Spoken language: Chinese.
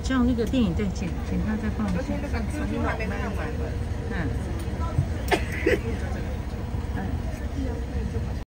叫那个电影再剪他再放一下。 而且那个蜘蛛还没看完。